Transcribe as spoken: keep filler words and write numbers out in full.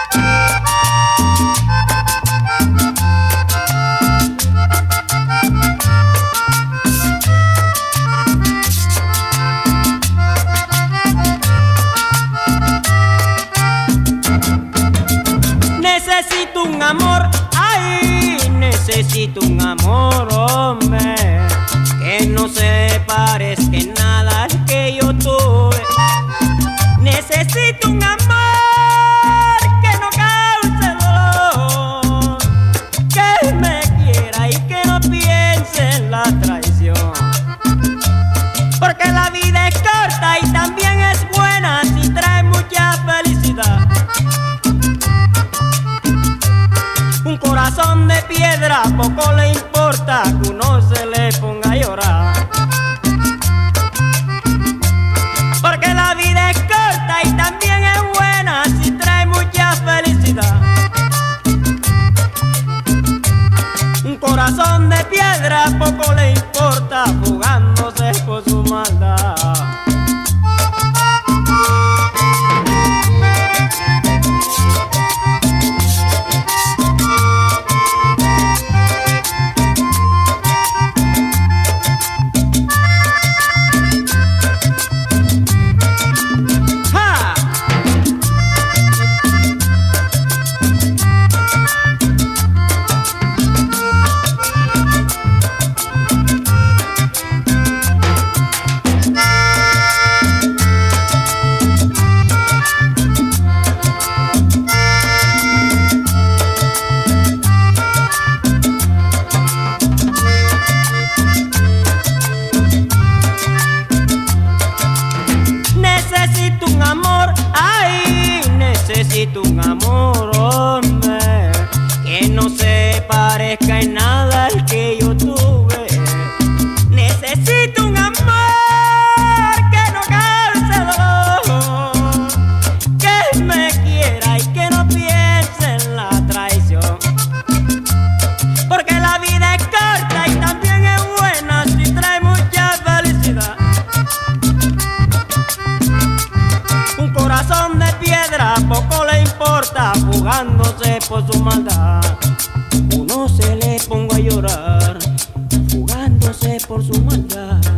Necesito un amor, ay, necesito un amor, hombre, que no se parezca en nada al que yo tuve. Necesito un amor que no cause dolor, que me quiera y que no piense en la traición. Porque la vida es corta y también es buena si trae mucha felicidad. Un corazón de piedra poco le importa que uno se le ponga a llorar. Porque la vida es corta y también es buena si trae mucha felicidad. Un corazón de piedra poco le importa jugándose por su maldad. Necesito un amor, ay, necesito un amor, hombre, que no se parezca en nada al que yo tuve. Necesito un amor que no cause dolor, que me quiera y que no piense en la traición. Porque la vida es corta y también es buena si trae mucha felicidad. Un corazón de piedra poco le importa jugándose por su maldad. Uno se le ponga a llorar jugándose por su maldad.